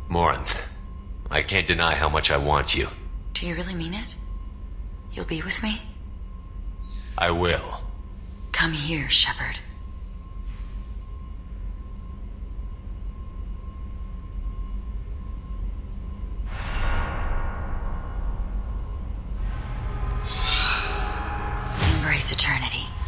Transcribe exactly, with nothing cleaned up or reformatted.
Morinth, I can't deny how much I want you. Do you really mean it? You'll be with me? I will. Come here, Shepard. Embrace eternity.